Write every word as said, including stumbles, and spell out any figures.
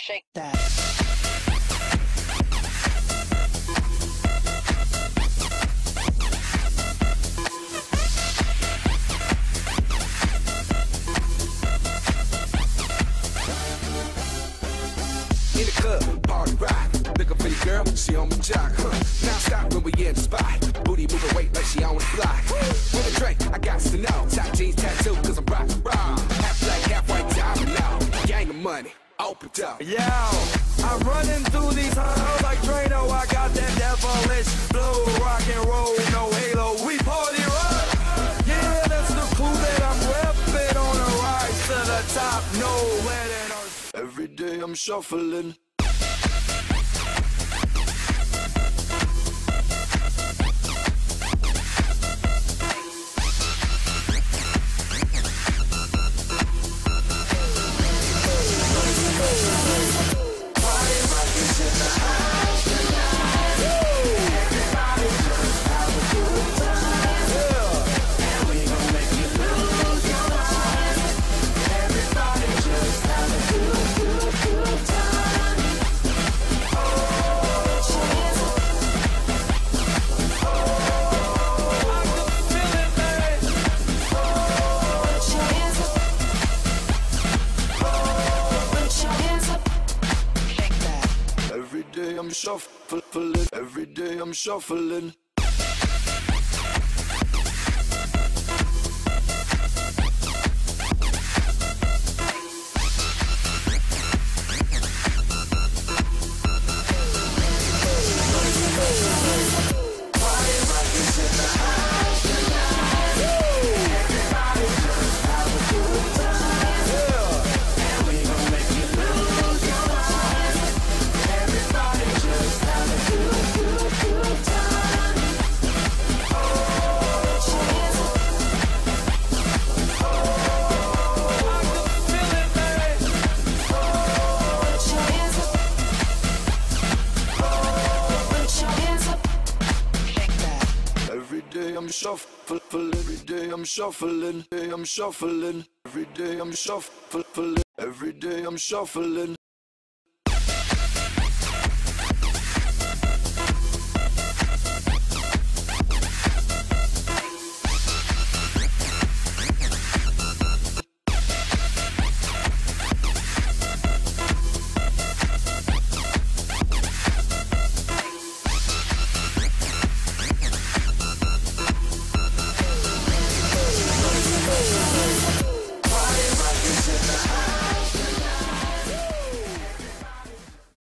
Shake that. In the club, party rock. Looking for your girl, she on my jock. Huh. Now stop when we in the spot. Booty moving weight like she on the block. With a drink, I got to know. Top jeans tattoo, cause I'm rock and roll. Half black, half white, diamond now. Gang of money, open up. Yo, I'm running through these halls like Drano. I got that devilish flow, rock and roll, no halo. We party rock. Yeah, that's the clue that I'm repping on a rise to the top. No letting us. Every day I'm shuffling. I'm shuffling, every day I'm shuffling. I'm shuffling, every day I'm shuffling, day I'm shuffling, every day I'm shuffling, every day I'm shuffling.